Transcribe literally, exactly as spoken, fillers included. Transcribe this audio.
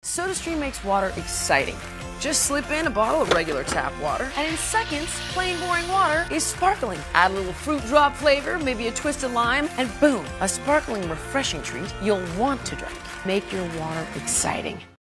SodaStream makes water exciting. Just slip in a bottle of regular tap water, and in seconds, plain boring water is sparkling. Add a little fruit drop flavor, maybe a twist of lime, and boom, a sparkling, refreshing treat you'll want to drink. Make your water exciting.